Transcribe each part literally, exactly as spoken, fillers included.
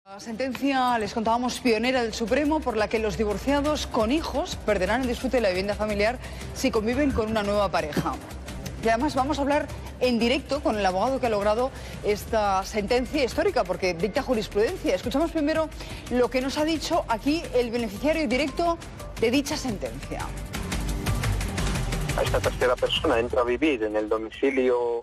La sentencia, les contábamos, pionera del Supremo, por la que los divorciados con hijos perderán el disfrute de la vivienda familiar si conviven con una nueva pareja. Y además vamos a hablar en directo con el abogado que ha logrado esta sentencia histórica, porque dicta jurisprudencia. Escuchamos primero lo que nos ha dicho aquí el beneficiario directo de dicha sentencia. Esta tercera persona entra a vivir en el domicilio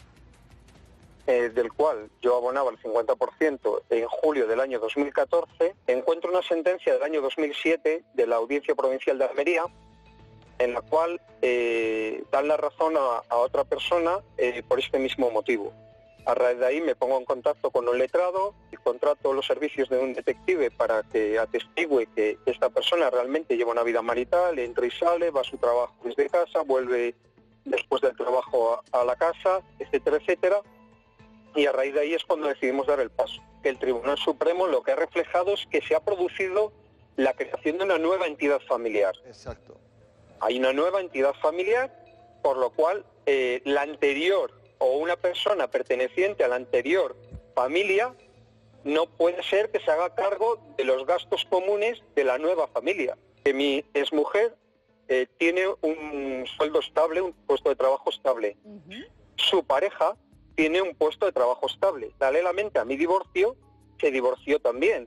eh, del cual yo abonaba el cincuenta por ciento en julio del año dos mil catorce, encuentro una sentencia del año dos mil siete de la Audiencia Provincial de Almería, en la cual eh, dan la razón a, a otra persona eh, por este mismo motivo. A raíz de ahí me pongo en contacto con un letrado y contrato los servicios de un detective para que atestigue que esta persona realmente lleva una vida marital, entra y sale, va a su trabajo desde casa, vuelve después del trabajo a, a la casa, etcétera, etcétera. Y a raíz de ahí es cuando decidimos dar el paso. Que el Tribunal Supremo lo que ha reflejado es que se ha producido la creación de una nueva entidad familiar. Exacto. Hay una nueva entidad familiar, por lo cual eh, la anterior o una persona perteneciente a la anterior familia no puede ser que se haga cargo de los gastos comunes de la nueva familia. Que mi exmujer eh, tiene un sueldo estable, un puesto de trabajo estable. Uh-huh. Su pareja tiene un puesto de trabajo estable. Paralelamente a mi divorcio, se divorció también.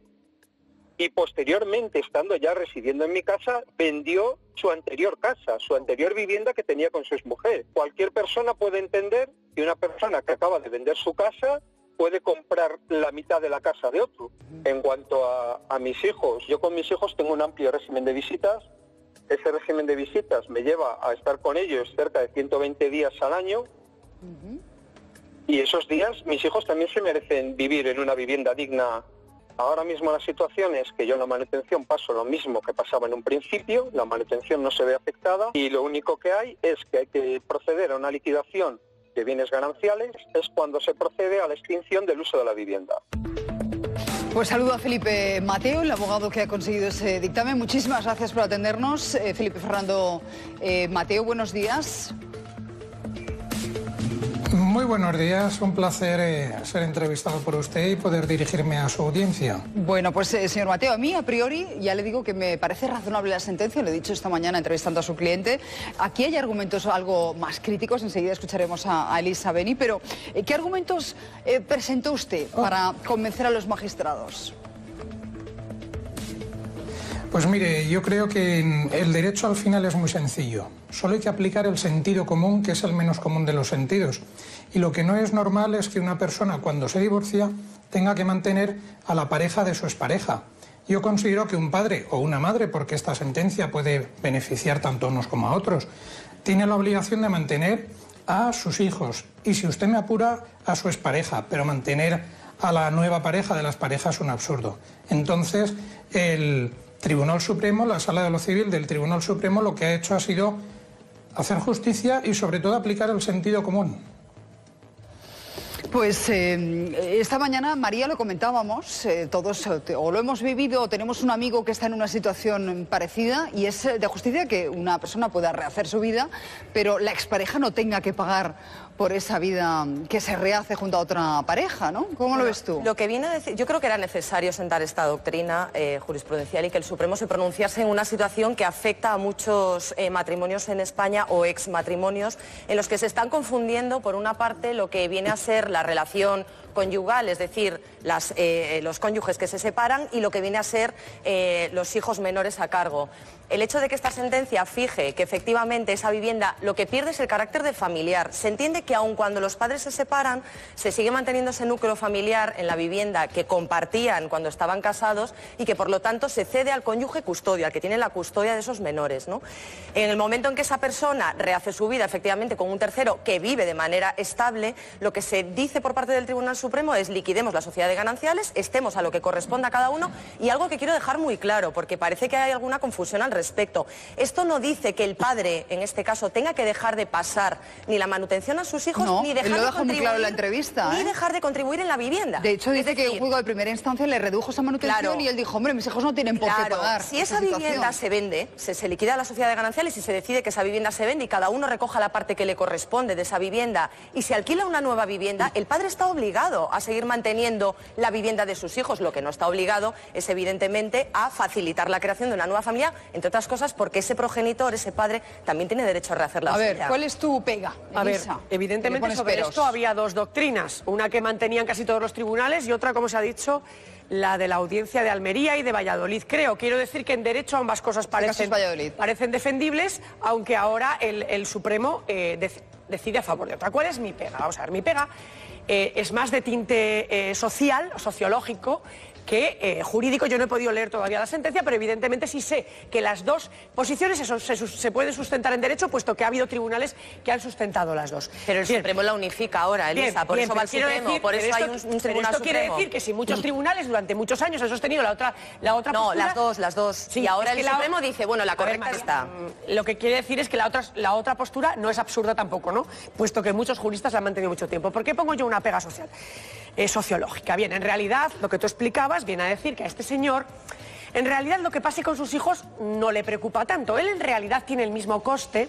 Y posteriormente, estando ya residiendo en mi casa, vendió su anterior casa, su anterior vivienda que tenía con su exmujer. Cualquier persona puede entender que una persona que acaba de vender su casa puede comprar la mitad de la casa de otro. En cuanto a, a mis hijos, yo con mis hijos tengo un amplio régimen de visitas. Ese régimen de visitas me lleva a estar con ellos cerca de ciento veinte días al año. Uh-huh. Y esos días mis hijos también se merecen vivir en una vivienda digna. Ahora mismo la situación es que yo en la manutención paso lo mismo que pasaba en un principio, la manutención no se ve afectada y lo único que hay es que hay que proceder a una liquidación de bienes gananciales, es cuando se procede a la extinción del uso de la vivienda. Pues saludo a Felipe Mateo, el abogado que ha conseguido ese dictamen. Muchísimas gracias por atendernos. Eh, Felipe Fernando eh, Mateo, buenos días. Muy buenos días, un placer eh, ser entrevistado por usted y poder dirigirme a su audiencia. Bueno, pues eh, señor Mateo, a mí a priori ya le digo que me parece razonable la sentencia, lo he dicho esta mañana entrevistando a su cliente. Aquí hay argumentos algo más críticos, enseguida escucharemos a, a Elisa Beni, pero eh, ¿qué argumentos eh, presentó usted para convencer a los magistrados? Pues mire, yo creo que el derecho al final es muy sencillo. Solo hay que aplicar el sentido común, que es el menos común de los sentidos. Y lo que no es normal es que una persona, cuando se divorcia, tenga que mantener a la pareja de su expareja. Yo considero que un padre o una madre, porque esta sentencia puede beneficiar tanto a unos como a otros, tiene la obligación de mantener a sus hijos. Y si usted me apura, a su expareja, pero mantener a la nueva pareja de las parejas es un absurdo. Entonces, el Tribunal Supremo, la Sala de lo Civil del Tribunal Supremo, lo que ha hecho ha sido hacer justicia y sobre todo aplicar el sentido común. Pues eh, esta mañana, María, lo comentábamos, eh, todos o lo hemos vivido o tenemos un amigo que está en una situación parecida y es de justicia que una persona pueda rehacer su vida, pero la expareja no tenga que pagar por esa vida que se rehace junto a otra pareja, ¿no? ¿Cómo bueno, lo ves tú? Lo que viene a decir, yo creo que era necesario sentar esta doctrina eh, jurisprudencial y que el Supremo se pronunciase en una situación que afecta a muchos eh, matrimonios en España o exmatrimonios en los que se están confundiendo, por una parte, lo que viene a ser la relación conyugal, es decir, las, eh, los cónyuges que se separan y lo que viene a ser eh, los hijos menores a cargo. El hecho de que esta sentencia fije que efectivamente esa vivienda lo que pierde es el carácter de familiar. Se entiende que aun cuando los padres se separan, se sigue manteniendo ese núcleo familiar en la vivienda que compartían cuando estaban casados y que por lo tanto se cede al cónyuge custodio, al que tiene la custodia de esos menores, ¿no? En el momento en que esa persona rehace su vida efectivamente con un tercero que vive de manera estable, lo que se dice por parte del Tribunal Supremo es liquidemos la sociedad de gananciales, estemos a lo que corresponda a cada uno y algo que quiero dejar muy claro porque parece que hay alguna confusión al respecto. respecto. Esto no dice que el padre, en este caso, tenga que dejar de pasar ni la manutención a sus hijos, no, ni dejar él lo de deja muy claro en la entrevista, ni ¿eh? dejar de contribuir en la vivienda. De hecho, dice decir, que el juego de primera instancia le redujo esa manutención claro, y él dijo, hombre, mis hijos no tienen por claro, qué pagar. Si esa, esa vivienda se vende, se, se liquida la sociedad de gananciales y se decide que esa vivienda se vende y cada uno recoja la parte que le corresponde de esa vivienda y se alquila una nueva vivienda, el padre está obligado a seguir manteniendo la vivienda de sus hijos. Lo que no está obligado es, evidentemente, a facilitar la creación de una nueva familia, entre otras cosas porque ese progenitor, ese padre, también tiene derecho a rehacer la A suya. ver, ¿cuál es tu pega, A ver, Elisa? evidentemente sobre peros? esto había dos doctrinas, una que mantenían casi todos los tribunales y otra, como se ha dicho, la de la audiencia de Almería y de Valladolid. Creo, quiero decir que en derecho ambas cosas parecen, parecen defendibles, aunque ahora el, el Supremo eh, de, decide a favor de otra. ¿Cuál es mi pega? Vamos a ver, mi pega eh, es más de tinte eh, social, sociológico, que eh, jurídico. Yo no he podido leer todavía la sentencia, pero evidentemente sí sé que las dos posiciones se, se, se pueden sustentar en derecho, puesto que ha habido tribunales que han sustentado las dos. Pero el bien. Supremo la unifica ahora, Elisa, bien, por bien, eso va al Supremo, decir, por eso esto, hay un, un tribunal pero esto Supremo. quiere decir que si muchos tribunales durante muchos años han sostenido la otra, la otra no, postura... las dos, las dos. Sí, y ahora el Supremo la... dice, bueno, la correcta ver, está. Lo que quiere decir es que la otra, la otra postura no es absurda tampoco, ¿no? Puesto que muchos juristas la han mantenido mucho tiempo. ¿Por qué pongo yo una pega social? Eh, sociológica. Bien, en realidad, lo que tú explicabas viene a decir que a este señor, en realidad lo que pase con sus hijos no le preocupa tanto. Él en realidad tiene el mismo coste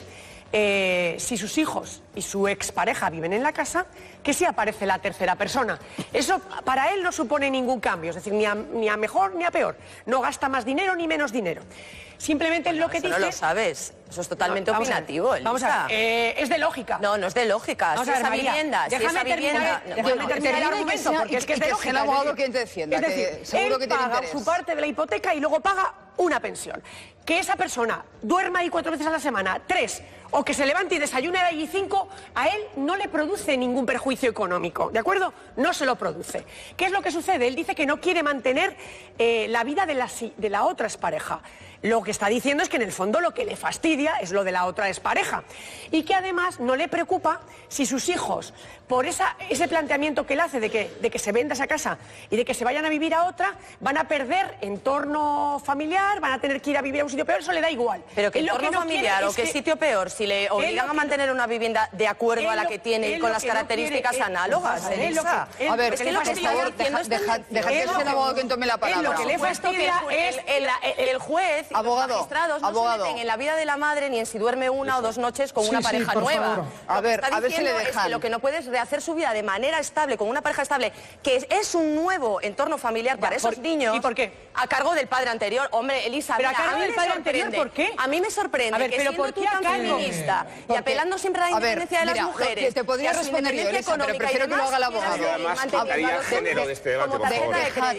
eh, si sus hijos y su expareja viven en la casa que si aparece la tercera persona. Eso para él no supone ningún cambio, es decir, ni a, ni a mejor ni a peor. No gasta más dinero ni menos dinero. Simplemente bueno, lo que eso dice... no lo sabes, eso es totalmente no, opinativo, a ver, Vamos a ver, eh, es de lógica. No, no es de lógica, vamos si a ver, esa María, vivienda, déjame si esa terminar, vivienda... déjame Bueno, terminar el argumento, sea, porque y, es que es y de que lógica. sea el abogado es decir, quien te defienda, es decir, que seguro él que tiene paga interés. su parte de la hipoteca y luego paga una pensión. Que esa persona duerma ahí cuatro veces a la semana, tres, o que se levante y desayune allí cinco, a él no le produce ningún perjuicio económico, ¿de acuerdo? No se lo produce. ¿Qué es lo que sucede? Él dice que no quiere mantener eh, la vida de la, de la otra expareja. Lo que está diciendo es que en el fondo lo que le fastidia es lo de la otra expareja y que además no le preocupa si sus hijos, por esa, ese planteamiento que él hace de que, de que se venda esa casa y de que se vayan a vivir a otra, van a perder entorno familiar, van a tener que ir a vivir a un sitio peor, eso le da igual. Pero que entorno no familiar o qué sitio peor, si le obligan a mantener una vivienda de acuerdo a la que tiene y con las características análogas, Elisa. A ver, es que lo que estoy diciendo es deja que sea el abogado quien tome la palabra. Lo que le fastidia es el juez y los magistrados no se meten en la vida de la madre ni en si duerme una o dos noches con una pareja nueva. A ver, a ver si le dejan. Es que lo que no puede es rehacer su vida de manera estable, con una pareja estable, que es un nuevo entorno familiar para esos niños. ¿Y por qué? A cargo del padre anterior. Hombre, Elisa, pero mira, a cargo del padre anterior, ¿por qué? A mí me sorprende a ver, que pero siendo ¿por tú qué tan a cargo? feminista y apelando siempre a la independencia de las mujeres, te podría responder yo, Elisa, pero prefiero que lo haga el abogado. Haría género de este debate, por favor.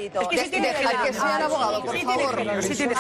Dejar que sea el abogado, por favor.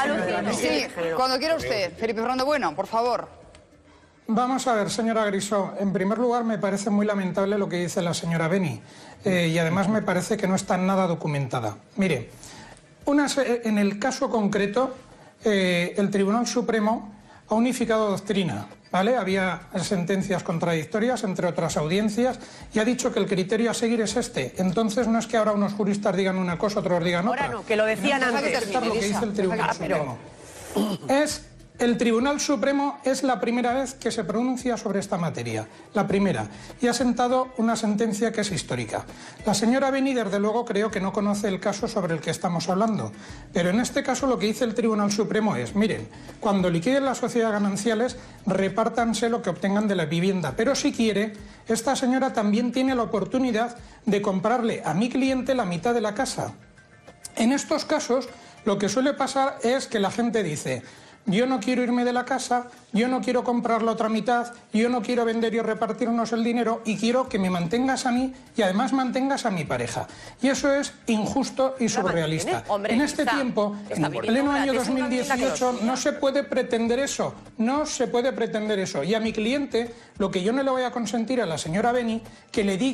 Sí, cuando quiera usted. Felipe Fernando Bueno, por favor. Vamos a ver, señora Grisó, en primer lugar me parece muy lamentable lo que dice la señora Beni eh, y además me parece que no está nada documentada. Mire, unas, en el caso concreto, eh, el Tribunal Supremo ha unificado doctrina, ¿vale? Había sentencias contradictorias, entre otras audiencias, y ha dicho que el criterio a seguir es este. Entonces no es que ahora unos juristas digan una cosa, otros digan otra. Ahora no, que lo decían no, antes. Lo que dice el Tribunal Supremo. Es... El Tribunal Supremo es la primera vez que se pronuncia sobre esta materia, la primera, y ha sentado una sentencia que es histórica. La señora Beni, desde luego, creo que no conoce el caso sobre el que estamos hablando, pero en este caso lo que dice el Tribunal Supremo es, miren, cuando liquiden las sociedades gananciales, repártanse lo que obtengan de la vivienda, pero si quiere, esta señora también tiene la oportunidad de comprarle a mi cliente la mitad de la casa. En estos casos, lo que suele pasar es que la gente dice... Yo no quiero irme de la casa, yo no quiero comprar la otra mitad, yo no quiero vender y repartirnos el dinero y quiero que me mantengas a mí y además mantengas a mi pareja. Y eso es injusto y surrealista. Hombre, en este está, tiempo, está en el pleno año dos mil dieciocho, no se puede pretender eso, no se puede pretender eso. Y a mi cliente, lo que yo no le voy a consentir a la señora Beni, que le diga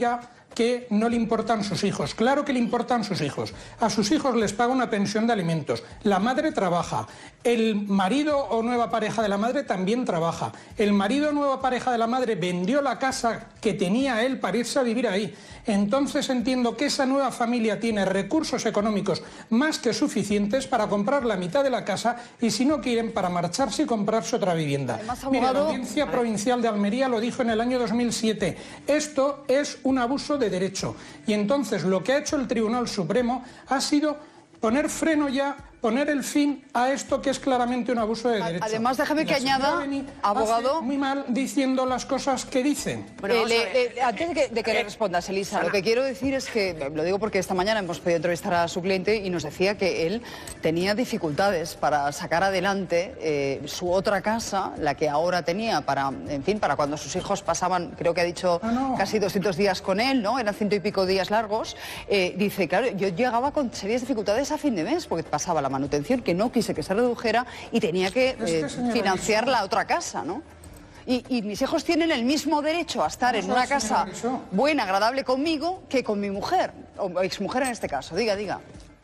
que no le importan sus hijos. Claro que le importan sus hijos. A sus hijos les paga una pensión de alimentos. La madre trabaja. El marido o nueva pareja de la madre también trabaja. El marido o nueva pareja de la madre vendió la casa que tenía él para irse a vivir ahí. Entonces entiendo que esa nueva familia tiene recursos económicos más que suficientes para comprar la mitad de la casa y, si no quieren, para marcharse y comprarse otra vivienda. Además, abogado... Mire, la Audiencia Provincial de Almería lo dijo en el año dos mil siete. Esto es un abuso de derecho. Y entonces lo que ha hecho el Tribunal Supremo ha sido poner freno ya, poner el fin a esto que es claramente un abuso de derecho. Además, déjame que añada, abogado... muy mal diciendo las cosas que dicen. Bueno, eh, le, le, antes de que, de que le respondas, Elisa, lo que quiero decir es que, lo digo porque esta mañana hemos podido entrevistar a su cliente y nos decía que él tenía dificultades para sacar adelante eh, su otra casa, la que ahora tenía, para, en fin, para cuando sus hijos pasaban, creo que ha dicho, ah, no. casi doscientos días con él, ¿no? Eran ciento y pico días largos. Eh, dice, claro, yo llegaba con serias dificultades a fin de mes, porque pasaba la manutención, que no quise que se redujera y tenía que eh, financiar la otra casa, ¿no? Y, y mis hijos tienen el mismo derecho a estar en una casa buena, agradable conmigo, que con mi mujer, o exmujer en este caso. Diga, diga.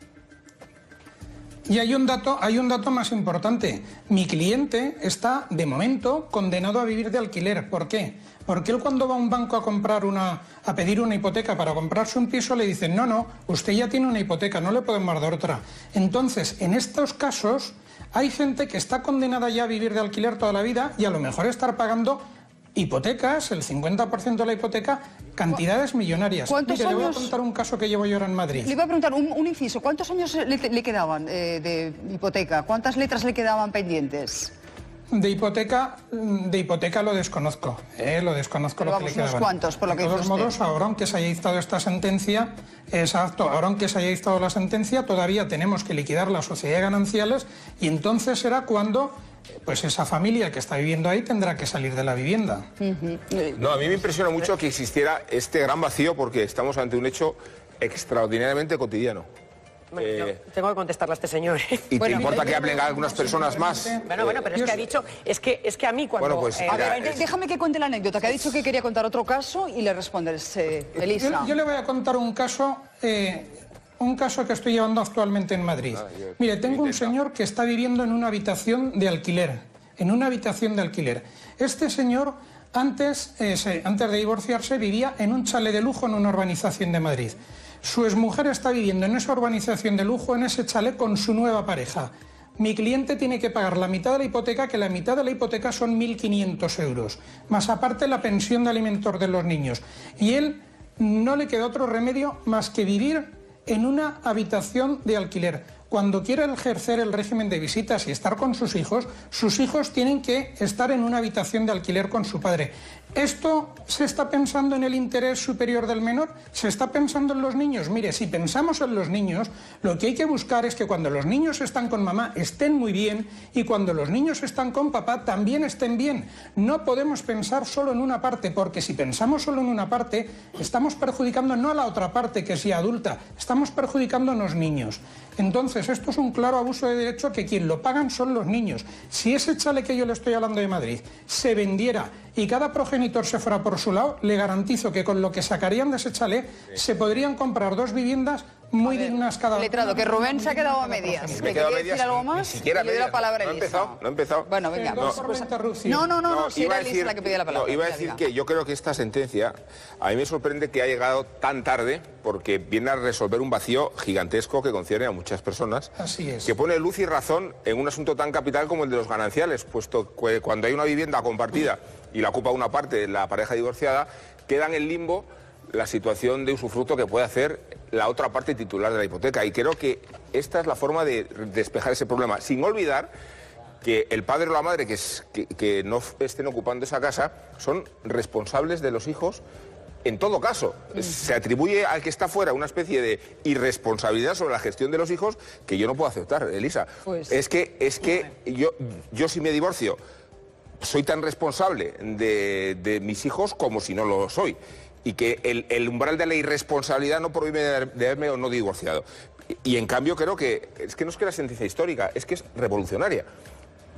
Y hay un dato, hay un dato más importante. Mi cliente está, de momento, condenado a vivir de alquiler. ¿Por qué? Porque él, cuando va a un banco a comprar una, a pedir una hipoteca para comprarse un piso, le dicen, no, no, usted ya tiene una hipoteca, no le podemos dar otra. Entonces, en estos casos, hay gente que está condenada ya a vivir de alquiler toda la vida y a lo mejor estar pagando hipotecas, el cincuenta por ciento de la hipoteca, cantidades millonarias. ¿Cuántos Mire, años? Le voy a contar un caso que llevo yo ahora en Madrid. Le iba a preguntar, un, un inciso, ¿cuántos años le, le quedaban eh, de hipoteca? ¿Cuántas letras le quedaban pendientes? De hipoteca, de hipoteca lo desconozco, eh, lo desconozco. Pero lo vamos, que le unos quedaban. cuantos, por lo que De todos dice usted. modos, ahora aunque se haya dictado esta sentencia, exacto, ahora aunque se haya dictado la sentencia, todavía tenemos que liquidar la sociedad de gananciales y entonces será cuando pues esa familia que está viviendo ahí tendrá que salir de la vivienda. Uh-huh. No, a mí me impresiona mucho que existiera este gran vacío porque estamos ante un hecho extraordinariamente cotidiano. Bueno, eh, yo tengo que contestarle a este señor. ¿Y bueno, te importa mira, que hablen algunas personas más? Bueno, bueno, pero es que ha dicho, es que, es que a mí cuando... Bueno, pues, eh, A mira, ver, es... déjame que cuente la anécdota, que ha dicho que quería contar otro caso y le respondes, eh, Elisa. Yo, yo le voy a contar un caso, eh, un caso que estoy llevando actualmente en Madrid. Ah, yo, Mire, tengo un intenta. señor que está viviendo en una habitación de alquiler, en una habitación de alquiler. Este señor, antes, eh, se, antes de divorciarse, vivía en un chalet de lujo en una urbanización de Madrid. Su exmujer está viviendo en esa urbanización de lujo, en ese chalet, con su nueva pareja. Mi cliente tiene que pagar la mitad de la hipoteca, que la mitad de la hipoteca son mil quinientos euros, más aparte la pensión de alimentos de los niños. Y él no le queda otro remedio más que vivir en una habitación de alquiler. Cuando quiera ejercer el régimen de visitas y estar con sus hijos, sus hijos tienen que estar en una habitación de alquiler con su padre. ¿Esto se está pensando en el interés superior del menor? ¿Se está pensando en los niños? Mire, si pensamos en los niños, lo que hay que buscar es que cuando los niños están con mamá estén muy bien y cuando los niños están con papá también estén bien. No podemos pensar solo en una parte, porque si pensamos solo en una parte, estamos perjudicando no a la otra parte, que es ya adulta, estamos perjudicando a los niños. Entonces, esto es un claro abuso de derecho, que quien lo pagan son los niños. Si ese chalet que yo le estoy hablando de Madrid se vendiera y cada progenitor se fuera por su lado, le garantizo que con lo que sacarían de ese chalet se podrían comprar dos viviendas muy ver, dignas cada una. Letrado, que Rubén se ha quedado a medias. Me ¿Le he quedado a quería decir medias, algo ni más? siquiera Y le doy la medias. palabra a No he Elisa. empezado, no he empezado. Bueno, venga. Perdón Pues, por pues, la interrupción. no, no, no, no, No, si iba era a Elisa decir, la que pedía la palabra. no, iba a Venga, decir diga. que yo creo que esta sentencia a mí me sorprende que haya llegado tan tarde porque viene a resolver un vacío gigantesco que concierne a muchas personas. Así es. Que pone luz y razón en un asunto tan capital como el de los gananciales, puesto que cuando hay una vivienda compartida y la ocupa una parte de la pareja divorciada, queda en el limbo la situación de usufructo que puede hacer la otra parte titular de la hipoteca. Y creo que esta es la forma de despejar ese problema, sin olvidar que el padre o la madre que, es, que, que no estén ocupando esa casa son responsables de los hijos en todo caso. Se atribuye al que está fuera una especie de irresponsabilidad sobre la gestión de los hijos que yo no puedo aceptar, Elisa. Pues... Es que, es que yo, yo si me divorcio soy tan responsable de, de mis hijos como si no lo soy. Y que el, el umbral de la irresponsabilidad no prohíbe de, de haberme o no divorciado. Y, y en cambio creo que es que no es que la sentencia histórica, es que es revolucionaria.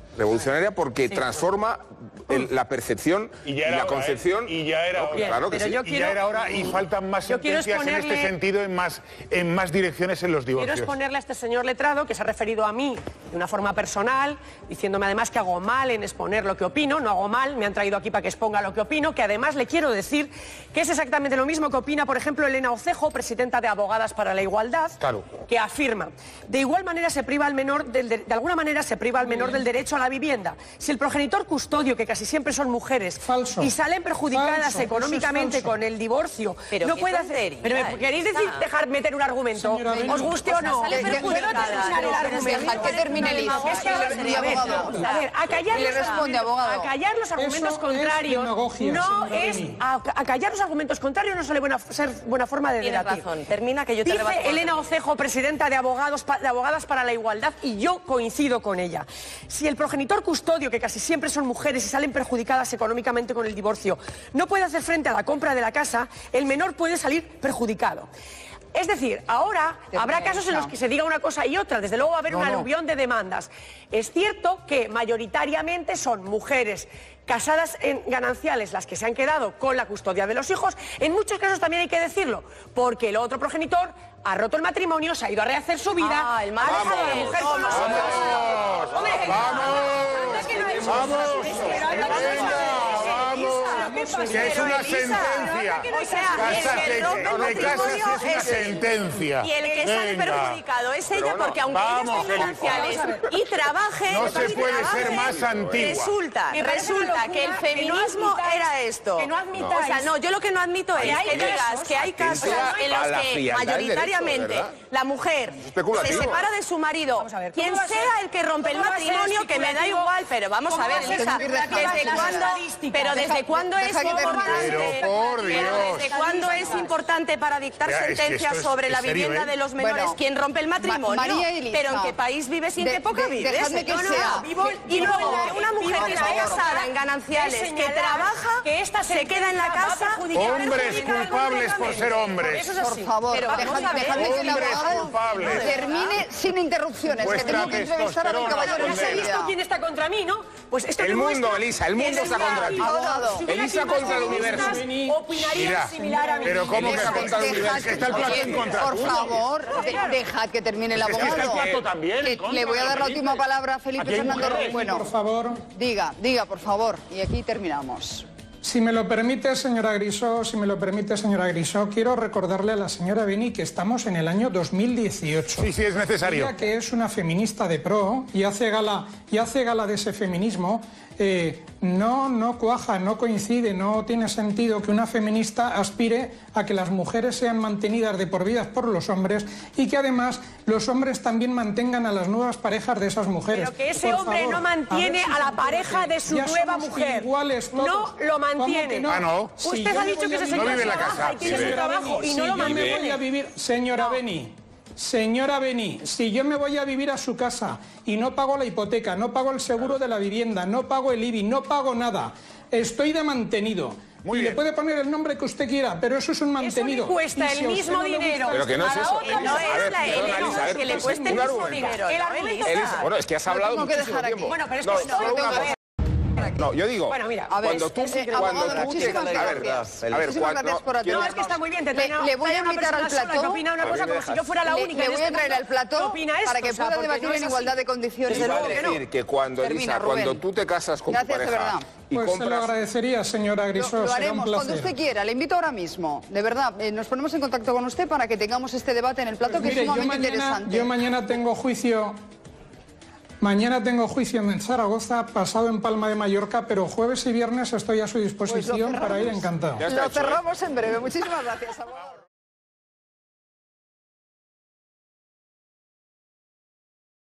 Revolucionaria porque sí, transforma el, la percepción y, ya era y la hora, concepción. ¿eh? Y ya era hora. Claro que Pero sí. yo quiero, y ya era hora y faltan más sentencias exponerle, en este sentido, en más, en más direcciones en los divorcios. Quiero exponerle a este señor letrado, que se ha referido a mí de una forma personal, diciéndome además que hago mal en exponer lo que opino. No hago mal, me han traído aquí para que exponga lo que opino, que además le quiero decir que es exactamente lo mismo que opina, por ejemplo, Elena Ocejo, presidenta de Abogadas para la Igualdad, claro, que afirma: de igual manera se priva al menor del de, de alguna manera se priva al menor del derecho a la vivienda. Si el progenitor custodio, que casi siempre son mujeres, falso, y salen perjudicadas falso, económicamente es con el divorcio, pero no puede hacer. Pero me queréis decir, dejar meter un argumento, os guste o no. Sale perjudicada. Dejar que termine el hijo. A ver, a callar, le responde, abogado. A callar los argumentos Eso contrarios es no es a, a callar los argumentos contrarios no suele buena, ser buena forma de Tienes debatir. razón. Termina que yo te Dice rebato. Elena Ocejo, presidenta de, abogados, de Abogadas para la Igualdad, y yo coincido con ella. Si el progenitor custodio, que casi siempre son mujeres y salen perjudicadas económicamente con el divorcio, no puede hacer frente a la compra de la casa, el menor puede salir perjudicado. Es decir, ahora habrá casos en los que se diga una cosa y otra. Desde luego va a haber no, un no. aluvión de demandas. Es cierto que mayoritariamente son mujeres casadas en gananciales las que se han quedado con la custodia de los hijos. En muchos casos también hay que decirlo, porque el otro progenitor ha roto el matrimonio, se ha ido a rehacer su vida, ah, el ha dejado a la mujer con los hijos. ¡Vamos! ¡Vamos! Que es una sentencia. O sea, el que rompe el matrimonio es una sentencia. Y el que sale perjudicado es ella, porque aunque ella esté en gananciales y trabaje, no se puede ser más antigua. Resulta, resulta que el feminismo era esto. Que no admitáis. O sea, no, yo lo que no admito es que digas que hay casos en los que mayoritariamente la mujer se separa de su marido, quien sea el que rompe el matrimonio, que me da igual, pero vamos a ver, Elisa, ¿desde cuándo? Pero ¿desde cuándo es importante? Por Dios. ¿Desde cuándo es importante para dictar Mira, es que sentencias esto es- sobre es la serio, vivienda ¿eh? de los menores? Bueno, ¿Quién rompe el matrimonio? Ma- María Elisa. ¿Pero en qué país vives y en De- qué época de- vives? dejadme que No, no, sea. no. Vivo- y luego, que una mujer vivo que en está la casada época en gananciales, de que señalar trabaja, que esta se queda en la sentencia va a casa... perjudicar Hombres perjudicar culpables por ser hombres. Eso es Por así. favor, Pero vamos dejad- a ver, dejadme que el hombres abogado culpables. termine sin interrupciones, que Vuestra tengo que entrevistar a un testosterona caballero Pero se ha condena. visto quién está contra mí, ¿no? Pues esto El mundo, demuestra Elisa, el mundo que está contra ti. Abogado. si hubiera Elisa aquí más contra el feministas, universo. opinarían Mira, similar a mí. pero ¿cómo que Deja- contra el deja- universo? Que está el plato en contra Por tuyo. favor, de- dejad que termine el Es que está el abogado. plato también en Que contra, le voy a dar la ¿qué última dices? palabra a Felipe Aquí hay Fernando mujeres. Bueno, por favor. diga, diga, por favor. Y aquí terminamos. Si me lo permite, señora Grisó, si me lo permite, señora Grisó, quiero recordarle a la señora Beni que estamos en el año dos mil dieciocho. Sí, sí, es necesario. Ella, que es una feminista de pro y hace gala, y hace gala de ese feminismo, eh, no, no cuaja, no coincide, no tiene sentido que una feminista aspire a que las mujeres sean mantenidas de por vida por los hombres y que además los hombres también mantengan a las nuevas parejas de esas mujeres. Pero que ese Por hombre favor, no mantiene a, ver si a la se pareja entiende. de su Ya nueva somos mujer. iguales todos. No lo ¿Cómo mantiene. que no? Ah, no. Si Usted yo ha me dicho voy que a ese vivir- No señor vive en la trabaja casa. y tiene Sí, su sí. trabajo y si no lo yo me voy a mantiene. vivir, señora Beni, señora Beni, si yo me voy a vivir a su casa y no pago la hipoteca, no pago el seguro de la vivienda, no pago el I B I, no pago nada, estoy de mantenido. Muy y bien. le puede poner el nombre que usted quiera, pero eso es un mantenido. Eso le cuesta Y si el a usted mismo no le gusta dinero. Pero que no es A la eso. otra Elisa, No a ver, es la perdona, Elena, Elisa, a ver, que le pues, cueste el un mismo argumento. dinero. El ¿no, argumento Elisa? Elisa, bueno, es que has hablado tengo que muchísimo dejar aquí. tiempo. Bueno, pero es que no, esto- solo una a ver. cosa. No, yo digo, Bueno, mira, A ver, cuando tú, eh, eh, cuando abogado, tú te, muchísimas a ver, gracias. a ver, Muchísimas cuando, gracias por quiero- atendernos. No, es que está muy bien. Te Le- trae una- le voy a trae una invitar al persona sola plató. que opina una A ver, cosa me como si dejas. yo fuera la Le- única. le en voy este a traer mundo al plató que opina esto, para que o sea, pueda porque debatir no es en así. igualdad de condiciones. Iba a Rubén. decir que cuando, Termina, Elisa, Rubén. cuando tú te casas con Gracias, tu de pareja verdad. y Pues se lo compras... agradecería, señora Lo, Grisó, lo será un haremos placer. cuando usted quiera. Le invito ahora mismo. De verdad, eh, nos ponemos en contacto con usted para que tengamos este debate en el plato, Pues que mire, es yo sumamente mañana, interesante. yo mañana tengo juicio. Mañana tengo juicio en Zaragoza, pasado en Palma de Mallorca, pero jueves y viernes estoy a su disposición Pues lo para ir cerramos. encantado. Ya está Lo hecho, ¿eh? cerramos en breve. Muchísimas gracias, abogado.